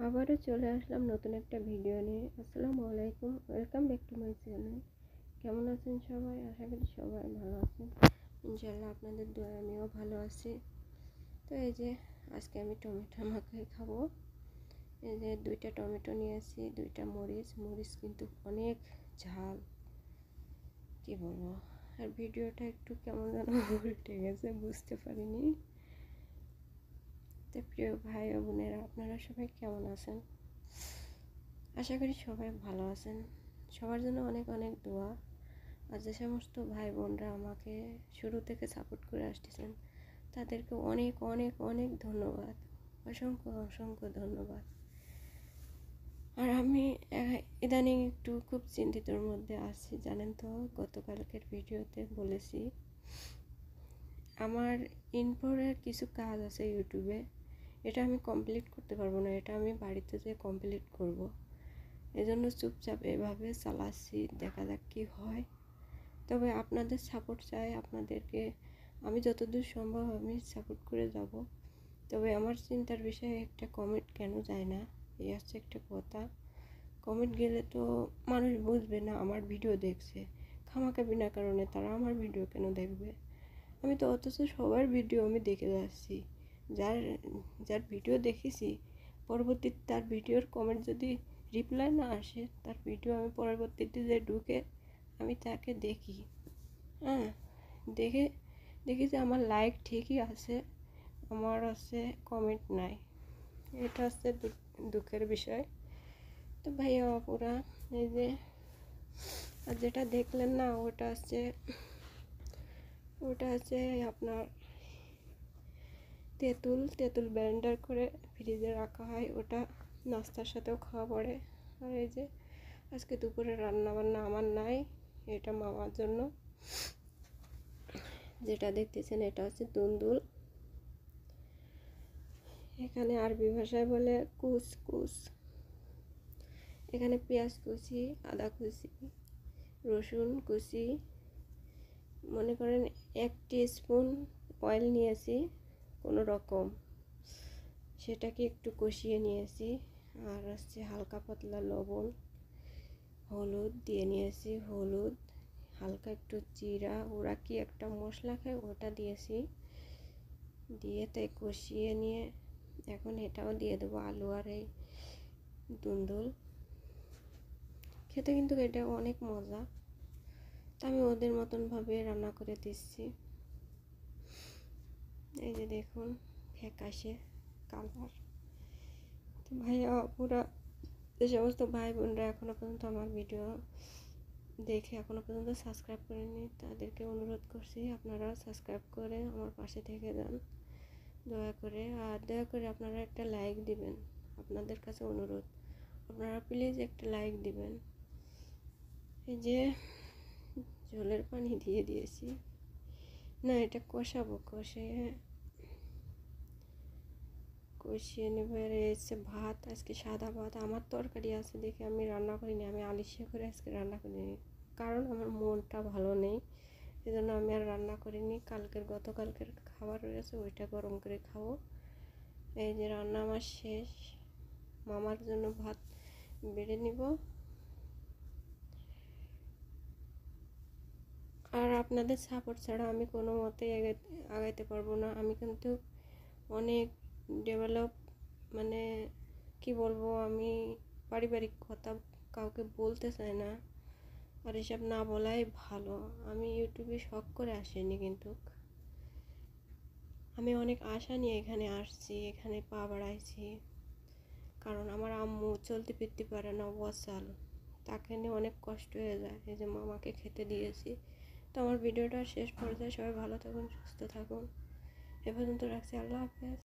আবারও চলে আসলাম নতুন একটা ভিডিও নিয়ে। আসসালামু আলাইকুম, welcome back to my channel. কেমন আছেন সবাই? আশা করি সবাই ভালো আছেন। ইনশাআল্লাহ আপনাদের দোয়ায় আমিও ভালো আছি। তো এই যে আজকে আমি টমেটো মাখাই খাবো। এই যে 2টা টমেটো নিয়েছি, 2টা মরিচ কিন্তু অনেক ঝাল, কি বলবো। আর ভিডিওটা একটু কেমন যেন উল্টে গেছে, বুঝতে পারিনি। তো প্রিয় ভাই ও বোনেরা, আপনারা সবাই কেমন আছেন? আশা করি সবাই ভালো আছেন। সবার জন্য অনেক অনেক দোয়া। আর যে সমস্ত ভাই বোনরা আমাকে শুরু থেকে সাপোর্ট করে আসতেছেন, তাদেরকে অনেক অনেক অনেক ধন্যবাদ, অসংখ্য অসংখ্য ধন্যবাদ। আর আমি ইদানিং একটু খুব চিন্তিতর মধ্যে আছি, জানেন তো। গতকালকের ভিডিওতে বলেছি আমার ইনফোরের কিছু কাজ আছে ইউটিউবে, এটা আমি কমপ্লিট করতে পারবো না, এটা আমি বাড়িতে যেয়ে কমপ্লিট করব। এজন্য চুপচাপ এভাবে চালাচ্ছি, দেখা যাক কী হয়। তবে আপনাদের সাপোর্ট চাই, আপনাদেরকে আমি যতদূর সম্ভব আমি সাপোর্ট করে যাব। তবে আমার চিন্তার বিষয়ে একটা কমেন্ট কেন যায় না, এই হচ্ছে একটা কথা। কমেন্ট গেলে তো মানুষ বুঝবে না আমার ভিডিও দেখছে, খামাখা বিনা কারণে তারা আমার ভিডিও কেন দেখবে। আমি তো অথচ সবার ভিডিও আমি দেখে যাচ্ছি, যার যার ভিডিও দেখেছি পরবর্তীতে তার ভিডিওর কমেন্ট যদি রিপ্লাই না আসে, তার ভিডিও আমি পরবর্তীতে যে ঢুকে আমি তাকে দেখি। হ্যাঁ, দেখি যে আমার লাইক ঠিকই আছে, আমার আছে কমেন্ট নাই। এটা হচ্ছে দুঃখের বিষয়। তো ভাইয়া আপুরা, এই যে আর যেটা দেখলেন না, ওটা হচ্ছে আপনার তেঁতুল ব্লেন্ডার করে ফ্রিজে রাখা হয়, ওটা নাস্তার সাথেও খাওয়া পড়ে। আর এই যে আজকে দুপুরে রান্না বান্না আমার নাই, এটা মামার জন্য। যেটা দেখতেছেন এটা হচ্ছে দুন্দুল, এখানে আরবি ভাষায় বলে কুস। এখানে পেঁয়াজ কুচি, আদা কুচি, রসুন কুচি, মনে করেন 1 টিস্পুন অয়েল নিয়েছি কোনো রকম, সেটাকে একটু কষিয়ে নিয়েছি। আর হচ্ছে হালকা পাতলা লবণ, হলুদ দিয়ে নিয়েছি, হলুদ, হালকা একটু জিরা, ওরা কি একটা মশলা খায় ওটা দিয়েছি, দিয়ে তাই কষিয়ে নিয়ে এখন এটাও দিয়ে দেবো, আলু আর এই দুন্দুল। খেতে কিন্তু এটা অনেক মজা, তা আমি ওদের মতনভাবে রান্না করে দিচ্ছি। এই যে দেখুন ফ্যাকাশে কালার। তো ভাইয়া আপুরা, যে সমস্ত ভাই বোনরা এখনও পর্যন্ত আমার ভিডিও দেখে এখনও পর্যন্ত সাবস্ক্রাইব করেনি, তাদেরকে অনুরোধ করছি আপনারা সাবস্ক্রাইব করে আমার পাশে থেকে যান দয়া করে। আর দয়া করে আপনারা একটা লাইক দিবেন, আপনাদের কাছে অনুরোধ, আপনারা প্লিজ একটা লাইক দিবেন। এই যে ঝোলের পানি দিয়ে দিয়েছি, না এটা কষিয়ে নেব। আর এসে ভাত, আজকে সাদা ভাত, আমার তরকারি আছে দেখে আমি রান্না করিনি, আমি আলিশিয়া করে আজকে রান্না করিনি, কারণ আমার মনটা ভালো নেই, এজন্য আমি আর রান্না করিনি। গতকালকের খাবার রয়েছে, ওইটা গরম করে খাবো। এই যে রান্না আমার শেষ, মামার জন্য ভাত বেড়ে নিব। আর আপনাদের সাপোর্ট ছাড়া আমি কোনো মতেই আগাইতে পারবো না। আমি কিন্তু অনেক ডেভেলপ, মানে কি বলবো, আমি পারিবারিক কথা কাউকে বলতে চাই না, আর এসব না বলাই ভালো। আমি ইউটিউবে শখ করে আসিনি, কিন্তু আমি অনেক আশা নিয়ে এখানে আসছি, এখানে পা বাড়াইছি, কারণ আমার আম্মু চলতে ফিরতে পারে না, অচল, তাকে নিয়ে অনেক কষ্ট হয়ে যায়। এই যে মামাকে খেতে দিয়েছি। তো আমার ভিডিওটা শেষ পর্যায়ে, সবাই ভালো থাকুন, সুস্থ থাকুন, এ পর্যন্ত রাখছি। আল্লাহ হাফেজ।